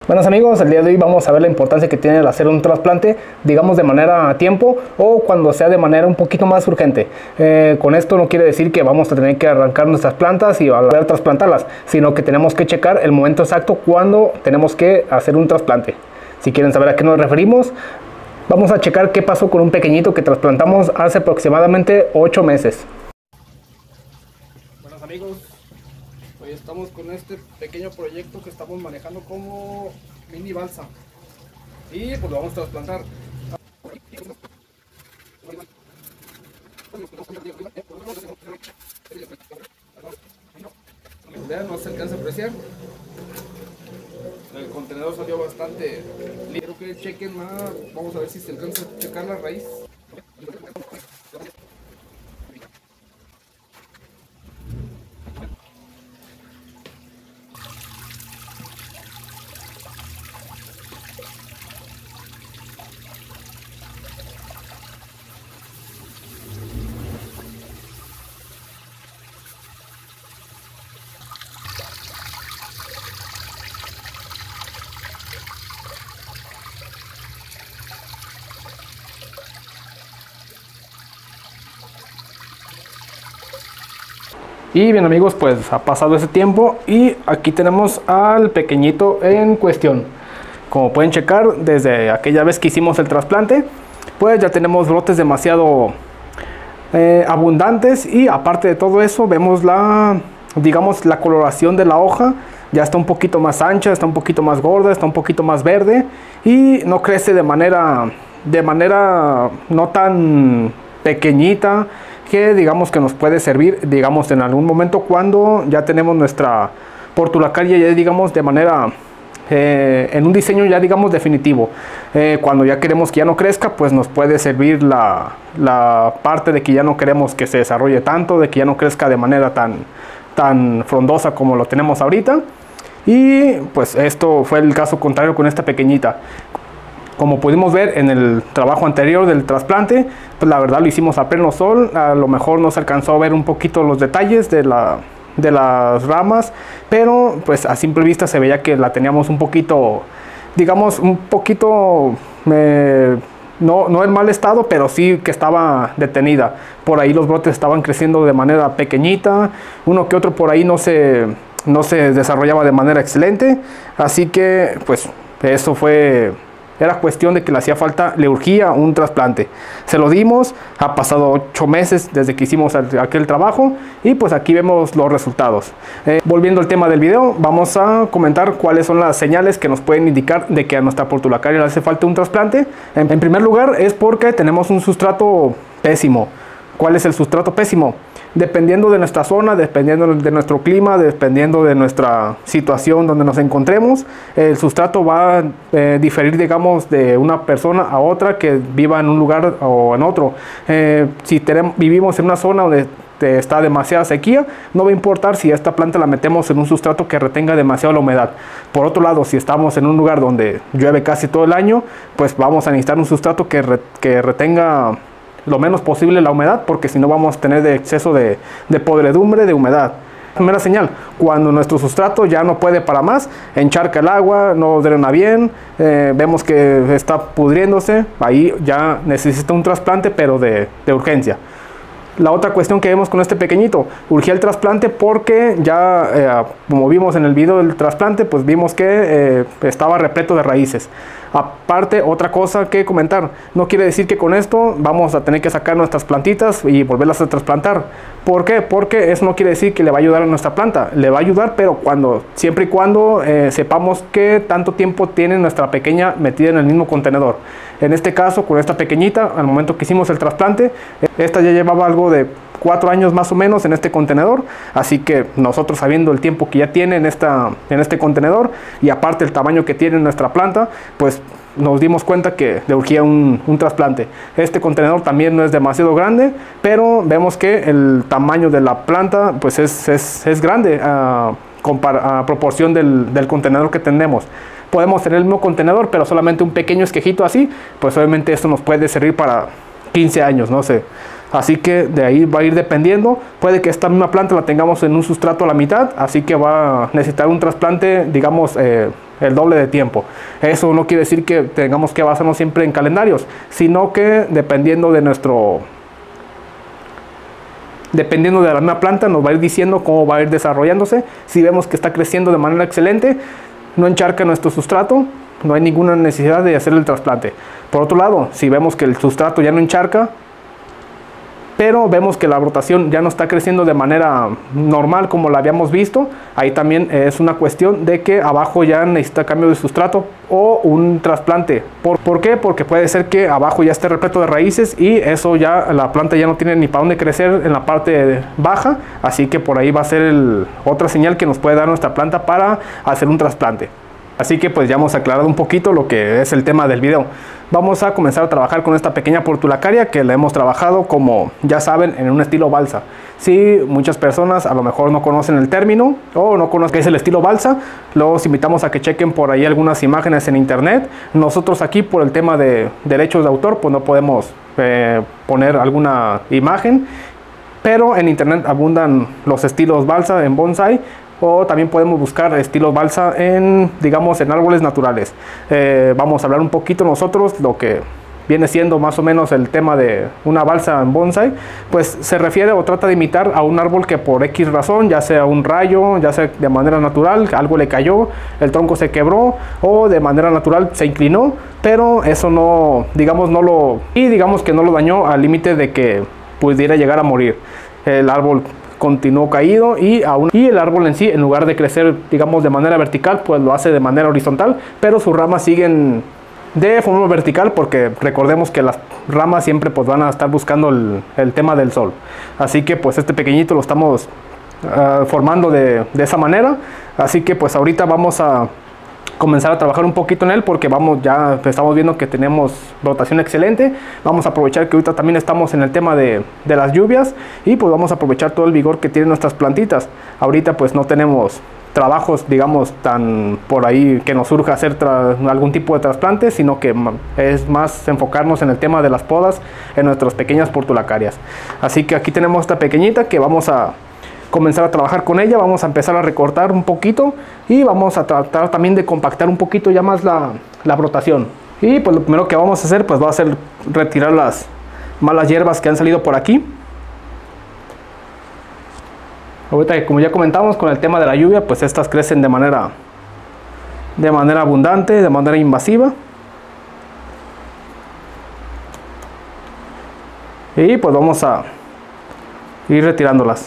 Buenos amigos, el día de hoy vamos a ver la importancia que tiene el hacer un trasplante, digamos de manera a tiempo o cuando sea de manera un poquito más urgente. Con esto no quiere decir que vamos a tener que arrancar nuestras plantas y volver a trasplantarlas, sino que tenemos que checar el momento exacto cuando tenemos que hacer un trasplante. Si quieren saber a qué nos referimos, vamos a checar qué pasó con un pequeñito que trasplantamos hace aproximadamente 8 meses. Buenos amigos, hoy estamos con este pequeño proyecto que estamos manejando como mini balsa y pues lo vamos a trasplantar. No se alcanza a apreciar. El contenedor salió bastante. Quiero que chequen más. Vamos a ver si se alcanza a checar la raíz. Y bien amigos, pues ha pasado ese tiempo y aquí tenemos al pequeñito en cuestión. Como pueden checar, desde aquella vez que hicimos el trasplante, pues ya tenemos brotes demasiado abundantes, y aparte de todo eso vemos digamos la coloración de la hoja. Ya está un poquito más ancha, está un poquito más gorda, está un poquito más verde y no crece de manera no tan pequeñita, que digamos que nos puede servir, digamos, en algún momento cuando ya tenemos nuestra portulacaria ya, digamos, de manera en un diseño ya, digamos, definitivo. Cuando ya queremos que ya no crezca, pues nos puede servir la parte de que ya no queremos que se desarrolle tanto, de que ya no crezca de manera tan frondosa como lo tenemos ahorita. Y pues esto fue el caso contrario con esta pequeña. Como pudimos ver en el trabajo anterior del trasplante, pues la verdad lo hicimos a pleno sol. A lo mejor no se alcanzó a ver un poquito los detalles de las ramas, pero pues a simple vista se veía que la teníamos un poquito, digamos, un poquito, no en mal estado, pero sí que estaba detenida. Por ahí los brotes estaban creciendo de manera pequeñita, uno que otro por ahí no se desarrollaba de manera excelente, así que pues eso era cuestión de que le hacía falta, le urgía un trasplante. Se lo dimos, ha pasado 8 meses desde que hicimos aquel trabajo y pues aquí vemos los resultados. Volviendo al tema del video, vamos a comentar cuáles son las señales que nos pueden indicar de que a nuestra portulacaria le hace falta un trasplante. En primer lugar es porque tenemos un sustrato pésimo. ¿Cuál es el sustrato pésimo? Dependiendo de nuestra zona, dependiendo de nuestro clima, dependiendo de nuestra situación donde nos encontremos, el sustrato va a diferir, digamos, de una persona a otra que viva en un lugar o en otro. Si vivimos en una zona donde está demasiada sequía, no va a importar si esta planta la metemos en un sustrato que retenga demasiado la humedad. Por otro lado, si estamos en un lugar donde llueve casi todo el año, pues vamos a necesitar un sustrato que retenga lo menos posible la humedad, porque si no vamos a tener de exceso de podredumbre, de humedad. Primera señal, cuando nuestro sustrato ya no puede para más, encharca el agua, no drena bien, vemos que está pudriéndose, ahí ya necesita un trasplante, pero de urgencia. La otra cuestión que vemos con este pequeñito, urgía el trasplante porque ya, como vimos en el video del trasplante, pues vimos que estaba repleto de raíces. Aparte, otra cosa que comentar, no quiere decir que con esto vamos a tener que sacar nuestras plantitas y volverlas a trasplantar. ¿Por qué? Porque eso no quiere decir que le va a ayudar a nuestra planta. Le va a ayudar, pero siempre y cuando sepamos qué tanto tiempo tiene nuestra pequeña metida en el mismo contenedor. En este caso, con esta pequeñita, al momento que hicimos el trasplante, esta ya llevaba algo de 4 años más o menos en este contenedor, así que nosotros, sabiendo el tiempo que ya tiene en este contenedor y aparte el tamaño que tiene nuestra planta, pues nos dimos cuenta que le urgía un trasplante. Este contenedor también no es demasiado grande, pero vemos que el tamaño de la planta pues es grande a proporción del contenedor que tenemos. Podemos tener el mismo contenedor, pero solamente un pequeño esquejito así, pues obviamente esto nos puede servir para 15 años, no sé. así que de ahí va a ir dependiendo. Puede que esta misma planta la tengamos en un sustrato a la mitad, así que va a necesitar un trasplante, digamos, el doble de tiempo. Eso no quiere decir que tengamos que basarnos siempre en calendarios, sino que dependiendo de la misma planta nos va a ir diciendo cómo va a ir desarrollándose. Si vemos que está creciendo de manera excelente, no encharca nuestro sustrato, no hay ninguna necesidad de hacer el trasplante. Por otro lado, si vemos que el sustrato ya no encharca, pero vemos que la brotación ya no está creciendo de manera normal como la habíamos visto, ahí también es una cuestión de que abajo ya necesita cambio de sustrato o un trasplante. ¿Por qué? Porque puede ser que abajo ya esté repleto de raíces y eso ya la planta ya no tiene ni para dónde crecer en la parte baja, así que por ahí va a ser otra señal que nos puede dar nuestra planta para hacer un trasplante. Así que pues ya hemos aclarado un poquito lo que es el tema del video. Vamos a comenzar a trabajar con esta pequeña portulacaria que la hemos trabajado, como ya saben, en un estilo balsa. Si muchas personas a lo mejor no conocen el término o no conocen qué es el estilo balsa, los invitamos a que chequen por ahí algunas imágenes en internet. Nosotros aquí, por el tema de derechos de autor, pues no podemos poner alguna imagen, pero en internet abundan los estilos balsa en bonsai, o también podemos buscar estilos balsa en, digamos, en árboles naturales. Vamos a hablar un poquito nosotros lo que viene siendo más o menos el tema de una balsa en bonsai. Pues se refiere o trata de imitar a un árbol que por X razón, ya sea un rayo, ya sea de manera natural, algo le cayó, el tronco se quebró, o de manera natural se inclinó, pero eso no, digamos, digamos que no lo dañó al límite de que pudiera llegar a morir. El árbol continuó caído y el árbol en sí, en lugar de crecer, digamos, de manera vertical, pues lo hace de manera horizontal, pero sus ramas siguen de forma vertical, porque recordemos que las ramas siempre pues van a estar buscando el tema del sol. Así que pues este pequeñito lo estamos formando de esa manera. Así que pues ahorita vamos a comenzar a trabajar un poquito en él, porque ya estamos viendo que tenemos brotación excelente. Vamos a aprovechar que ahorita también estamos en el tema de las lluvias, y pues vamos a aprovechar todo el vigor que tienen nuestras plantitas. Ahorita pues no tenemos trabajos, digamos, tan por ahí que nos surja hacer algún tipo de trasplante, sino que es más enfocarnos en el tema de las podas en nuestras pequeñas portulacarias. Así que aquí tenemos esta pequeñita que vamos a comenzar a trabajar con ella. Vamos a empezar a recortar un poquito y vamos a tratar también de compactar un poquito ya más la brotación. Y pues lo primero que vamos a hacer pues va a ser retirar las malas hierbas que han salido por aquí. Ahorita, como ya comentamos, con el tema de la lluvia, pues estas crecen de manera abundante, de manera invasiva. Y pues vamos a ir retirándolas.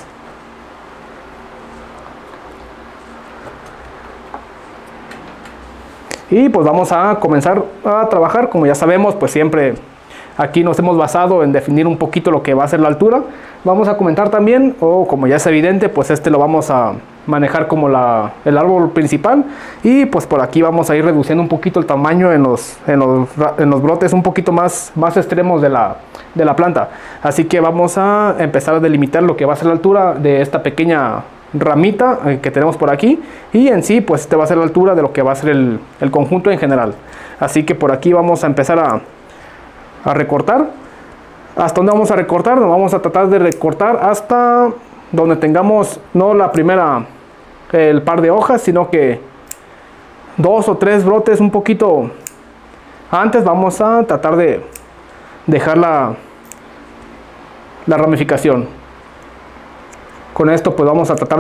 Y pues vamos a comenzar a trabajar. Como ya sabemos, pues siempre aquí nos hemos basado en definir un poquito lo que va a ser la altura. Vamos a comentar también, o como ya es evidente, pues lo vamos a manejar como el árbol principal. Y pues por aquí vamos a ir reduciendo un poquito el tamaño en los brotes un poquito más extremos de la planta. Así que vamos a empezar a delimitar lo que va a ser la altura de esta pequeña ramita que tenemos por aquí, y en sí pues va a ser la altura de lo que va a ser el conjunto en general. Así que por aquí vamos a empezar a recortar. ¿Hasta dónde vamos a recortar? Nos vamos a tratar de recortar hasta donde tengamos no el par de hojas, sino que 2 o 3 brotes un poquito antes. Vamos a tratar de dejar la ramificación. Con esto pues vamos a tratar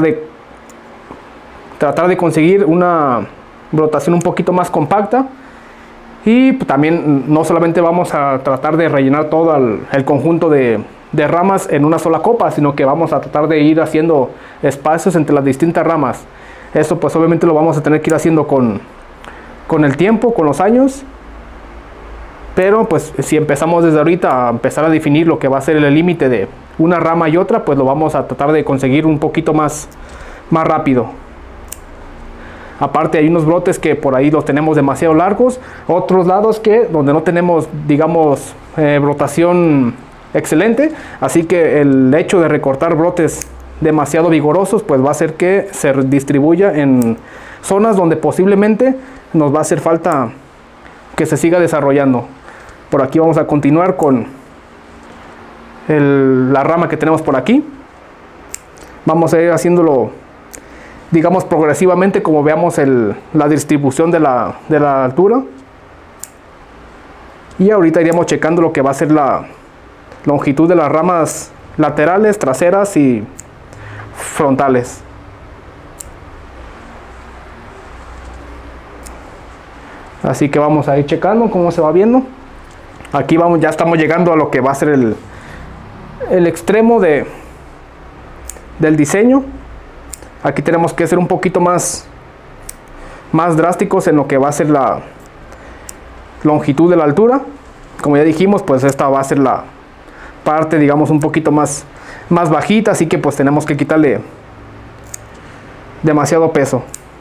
de conseguir una brotación un poquito más compacta. Y también no solamente vamos a tratar de rellenar todo el conjunto de ramas en una sola copa, sino que vamos a tratar de ir haciendo espacios entre las distintas ramas. Eso pues obviamente lo vamos a tener que ir haciendo con el tiempo, con los años. Pero pues si empezamos desde ahorita a empezar a definir lo que va a ser el límite de una rama y otra, pues lo vamos a tratar de conseguir un poquito más rápido. Aparte hay unos brotes que por ahí los tenemos demasiado largos, otros lados donde no tenemos, digamos, brotación excelente. Así que el hecho de recortar brotes demasiado vigorosos pues va a hacer que se distribuya en zonas donde posiblemente nos va a hacer falta que se siga desarrollando. Por aquí vamos a continuar con la rama que tenemos por aquí. Vamos a ir haciéndolo, digamos, progresivamente, como veamos la distribución de la altura. Y ahorita iríamos checando lo que va a ser la longitud de las ramas laterales, traseras y frontales. Así que vamos a ir checando cómo se va viendo. Aquí vamos, ya estamos llegando a lo que va a ser el extremo del diseño. Aquí tenemos que ser un poquito más drásticos en lo que va a ser la longitud de la altura. Como ya dijimos, pues esta va a ser la parte, digamos, un poquito más bajita, así que pues tenemos que quitarle demasiado peso.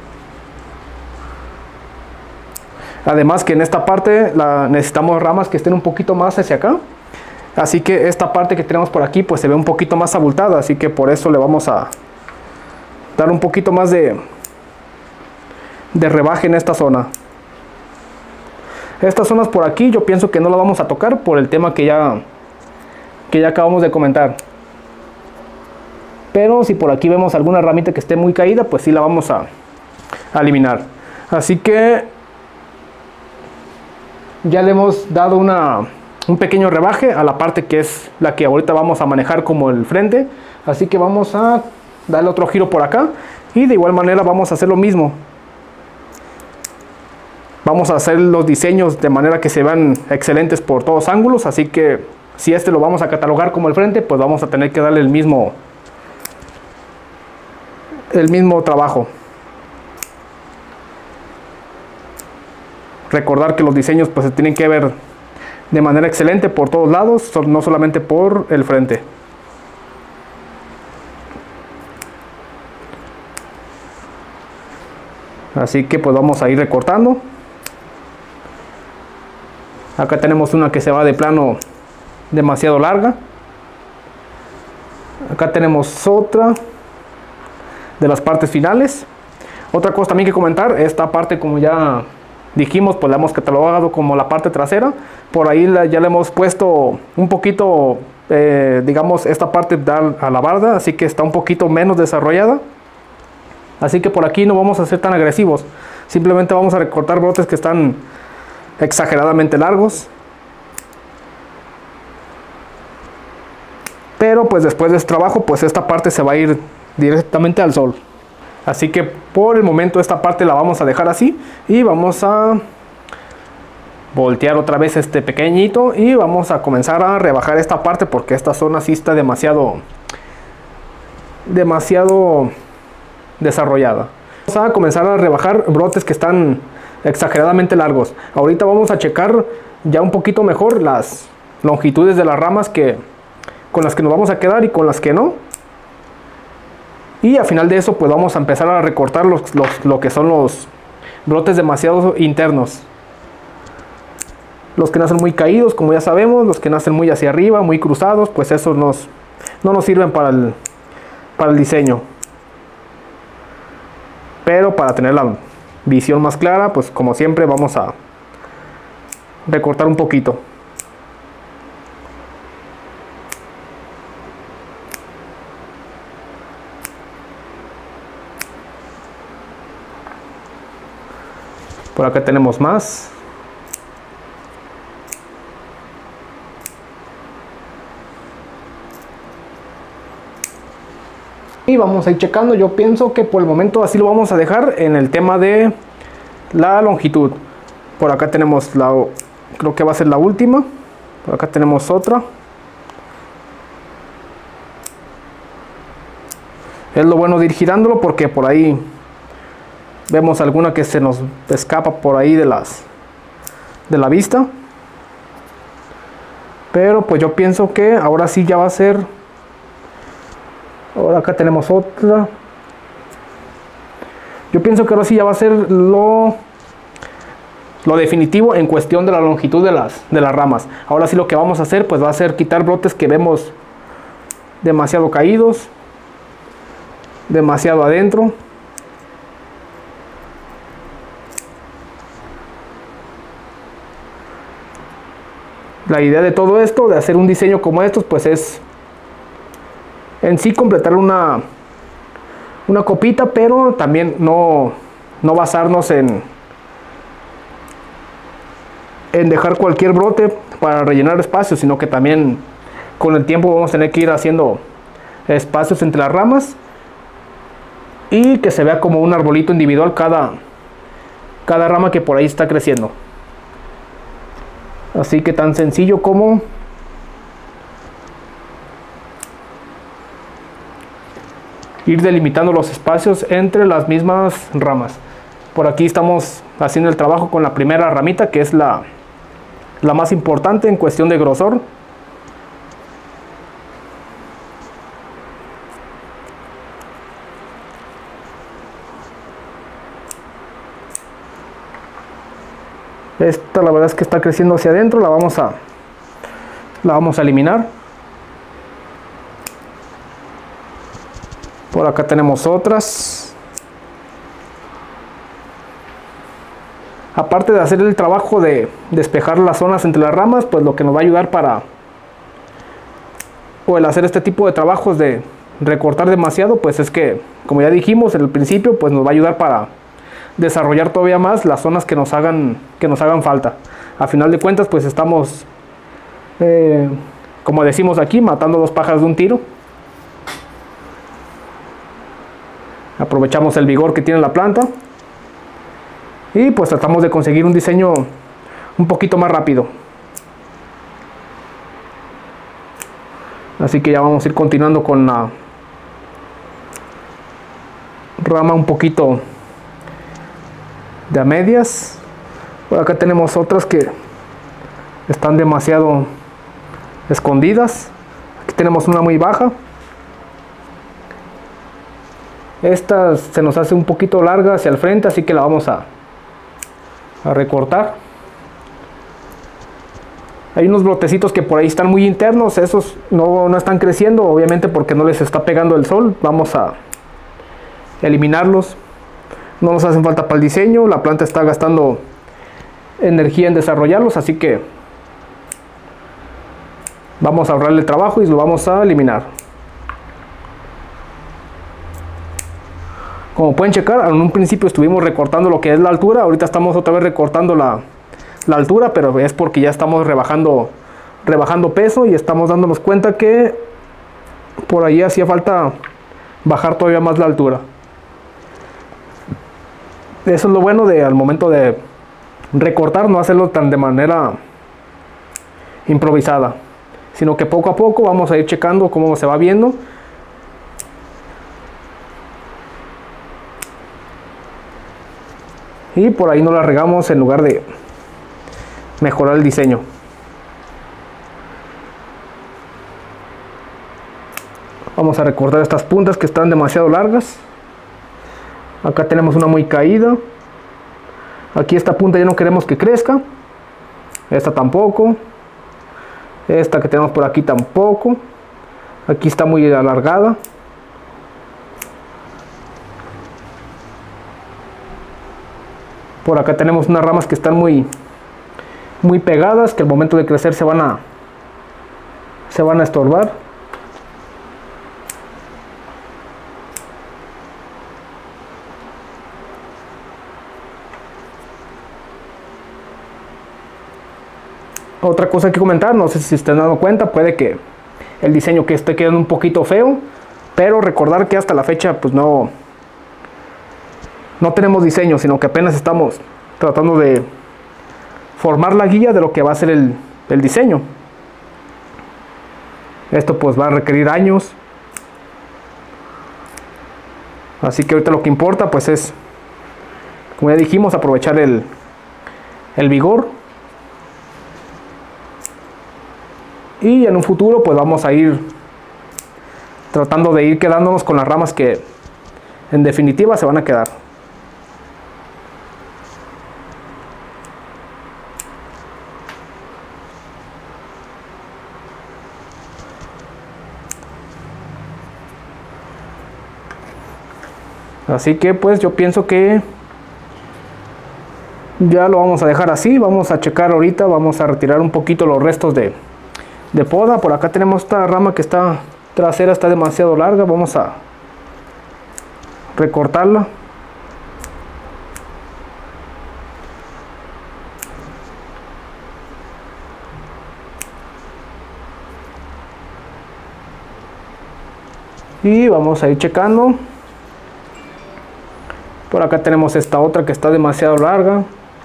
Además que en esta parte necesitamos ramas que estén un poquito más hacia acá, así que esta parte que tenemos por aquí pues se ve un poquito más abultada, así que por eso le vamos a dar un poquito más de rebaje en esta zona. Estas zonas por aquí yo pienso que no las vamos a tocar por el tema que ya acabamos de comentar. Pero si por aquí vemos alguna ramita que esté muy caída, pues sí la vamos a eliminar. Así que ya le hemos dado un pequeño rebaje a la parte que es la que ahorita vamos a manejar como el frente. Así que vamos a darle otro giro por acá y de igual manera vamos a hacer lo mismo. Vamos a hacer los diseños de manera que se vean excelentes por todos ángulos, así que si este lo vamos a catalogar como el frente, pues vamos a tener que darle el mismo trabajo. Recordar que los diseños pues se tienen que ver de manera excelente por todos lados, no solamente por el frente. Así que pues vamos a ir recortando. Acá tenemos una que se va de plano demasiado larga. Acá tenemos otra de las partes finales. Otra cosa también que comentar, esta parte, como ya dijimos, pues la hemos catalogado como la parte trasera. Por ahí ya le hemos puesto un poquito, digamos, esta parte da a la barda, así que está un poquito menos desarrollada. Así que por aquí no vamos a ser tan agresivos, simplemente vamos a recortar brotes que están exageradamente largos. Pero pues después de este trabajo, pues esta parte se va a ir directamente al sol. Así que por el momento esta parte la vamos a dejar así y vamos a voltear otra vez este pequeñito y vamos a comenzar a rebajar esta parte porque esta zona sí está demasiado desarrollada. Vamos a comenzar a rebajar brotes que están exageradamente largos. Ahorita vamos a checar ya un poquito mejor las longitudes de las ramas con las que nos vamos a quedar y con las que no. Y al final de eso pues vamos a empezar a recortar lo que son los brotes demasiado internos. Los que nacen muy caídos, como ya sabemos, los que nacen muy hacia arriba, muy cruzados, pues esos no nos sirven para el diseño. Pero para tener la visión más clara, pues como siempre vamos a recortar un poquito. Por acá tenemos más. Y vamos a ir checando. Yo pienso que por el momento así lo vamos a dejar en el tema de la longitud. Por acá tenemos creo que va a ser la última. Por acá tenemos otra. Es lo bueno de ir girándolo porque por ahí vemos alguna que se nos escapa por ahí de la vista. Pero pues yo pienso que ahora sí ya va a ser. Ahora acá tenemos otra. Yo pienso que ahora sí ya va a ser lo definitivo en cuestión de la longitud de las ramas. Ahora sí lo que vamos a hacer pues va a ser quitar brotes que vemos demasiado caídos, demasiado adentro. La idea de todo esto, de hacer un diseño como estos, pues es en sí completar una copita, pero también no basarnos en dejar cualquier brote para rellenar espacios, sino que también con el tiempo vamos a tener que ir haciendo espacios entre las ramas y que se vea como un arbolito individual cada rama que por ahí está creciendo. Así que tan sencillo como ir delimitando los espacios entre las mismas ramas. Por aquí estamos haciendo el trabajo con la primera ramita, que es la más importante en cuestión de grosor. Esta la verdad es que está creciendo hacia adentro, la vamos a eliminar. Por acá tenemos otras. Aparte de hacer el trabajo de despejar las zonas entre las ramas, pues lo que nos va a ayudar el hacer este tipo de trabajos de recortar demasiado, pues es que, como ya dijimos en el principio, pues nos va a ayudar para desarrollar todavía más las zonas que nos hagan falta. A final de cuentas, pues estamos, como decimos aquí, matando dos pájaros de un tiro. Aprovechamos el vigor que tiene la planta y pues tratamos de conseguir un diseño un poquito más rápido. Así que ya vamos a ir continuando con la rama un poquito de a medias. Por acá tenemos otras que están demasiado escondidas. Aquí tenemos una muy baja. Esta se nos hace un poquito larga hacia el frente, así que la vamos a recortar. Hay unos brotecitos que por ahí están muy internos, esos no están creciendo, obviamente porque no les está pegando el sol. Vamos a eliminarlos. No nos hacen falta para el diseño, la planta está gastando energía en desarrollarlos, así que vamos a ahorrarle el trabajo y lo vamos a eliminar. Como pueden checar, en un principio estuvimos recortando lo que es la altura, ahorita estamos otra vez recortando la altura, pero es porque ya estamos rebajando peso y estamos dándonos cuenta que por ahí hacía falta bajar todavía más la altura. Eso es lo bueno de al momento de recortar, no hacerlo tan de manera improvisada, sino que poco a poco vamos a ir checando cómo se va viendo. Y por ahí no la regamos en lugar de mejorar el diseño. Vamos a recortar estas puntas que están demasiado largas. Acá tenemos una muy caída. Aquí esta punta ya no queremos que crezca. Esta tampoco. Esta que tenemos por aquí tampoco. Aquí está muy alargada. Por acá tenemos unas ramas que están muy pegadas, que al momento de crecer se van a estorbar. Otra cosa que comentar, no sé si se están dando cuenta, puede que el diseño que esté quedando un poquito feo, pero recordar que hasta la fecha pues no tenemos diseño, sino que apenas estamos tratando de formar la guía de lo que va a ser el diseño. Esto pues va a requerir años, así que ahorita lo que importa pues es, como ya dijimos, aprovechar el vigor. Y en un futuro pues vamos a ir tratando de ir quedándonos con las ramas que en definitiva se van a quedar. Así que pues yo pienso que Ya lo vamos a dejar así. Vamos a checar ahorita, vamos a retirar un poquito los restos de poda. Por acá tenemos esta rama que está trasera, está demasiado larga. Vamos a recortarla. Y vamos a ir checando. Por acá tenemos esta otra que está demasiado larga.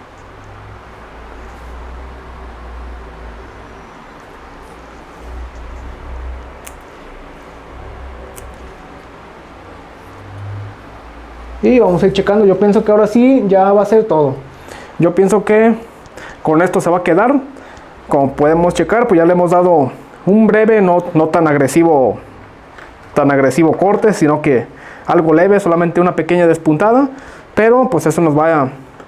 Y vamos a ir checando. Yo pienso que ahora sí ya va a ser todo. Yo pienso que con esto se va a quedar. Como podemos checar, pues ya le hemos dado un breve, no tan agresivo corte, sino que algo leve, solamente una pequeña despuntada. Pero pues eso nos va a...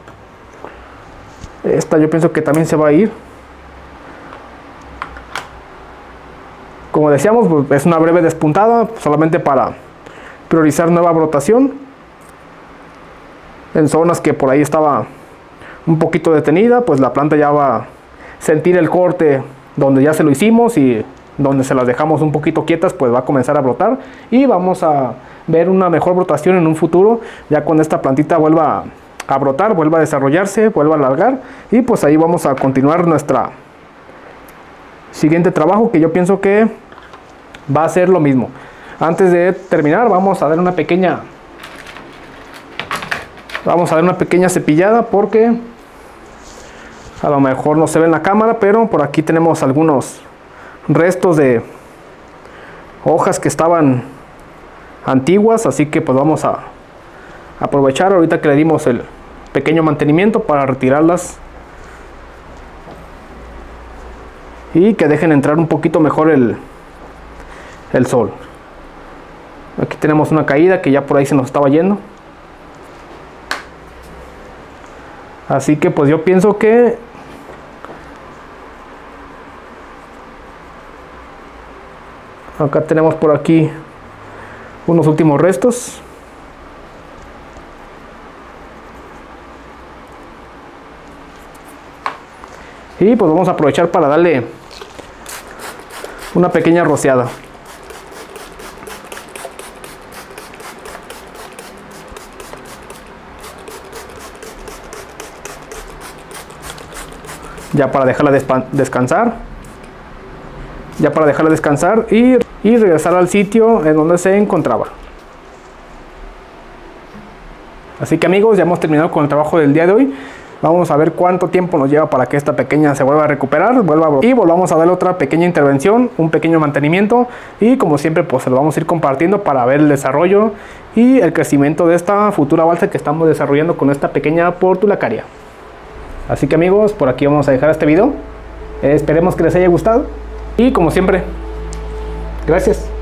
Esta yo pienso que también se va a ir. Como decíamos, pues es una breve despuntada, solamente para priorizar nueva brotación en zonas que por ahí estaba un poquito detenida. Pues la planta ya va a sentir el corte donde ya se lo hicimos, y donde se las dejamos un poquito quietas pues va a comenzar a brotar, y vamos a ver una mejor brotación en un futuro, ya cuando esta plantita vuelva a brotar, vuelva a desarrollarse, vuelva a alargar, y pues ahí vamos a continuar nuestra siguiente trabajo, que yo pienso que va a ser lo mismo. Antes de terminar vamos a dar una pequeña cepillada, porque a lo mejor no se ve en la cámara, pero por aquí tenemos algunos restos de hojas que estaban antiguas, así que pues vamos a aprovechar ahorita que le dimos el pequeño mantenimiento para retirarlas y que dejen entrar un poquito mejor el sol. Aquí tenemos una caída que ya por ahí se nos estaba yendo, así que pues yo pienso que acá tenemos por aquí unos últimos restos. Y pues vamos a aprovechar para darle una pequeña rociada. Ya para dejarla descansar. Y regresar al sitio en donde se encontraba. Así que amigos, ya hemos terminado con el trabajo del día de hoy. Vamos a ver cuánto tiempo nos lleva para que esta pequeña se vuelva a recuperar, y volvamos a darle otra pequeña intervención, un pequeño mantenimiento, y como siempre pues se lo vamos a ir compartiendo para ver el desarrollo y el crecimiento de esta futura balsa que estamos desarrollando con esta pequeña portulacaria. Así que amigos, por aquí vamos a dejar este video. Esperemos que les haya gustado, y como siempre, gracias.